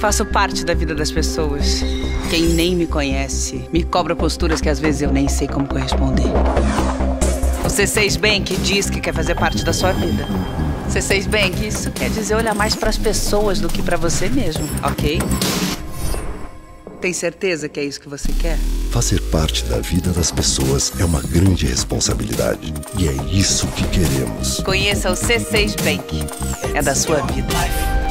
Faço parte da vida das pessoas. Quem nem me conhece me cobra posturas que às vezes eu nem sei como corresponder. O C6 Bank diz que quer fazer parte da sua vida. C6 Bank, isso quer dizer olhar mais para as pessoas do que para você mesmo, ok? Tem certeza que é isso que você quer? Fazer parte da vida das pessoas é uma grande responsabilidade. E é isso que queremos. Conheça o C6 Bank. É da sua vida.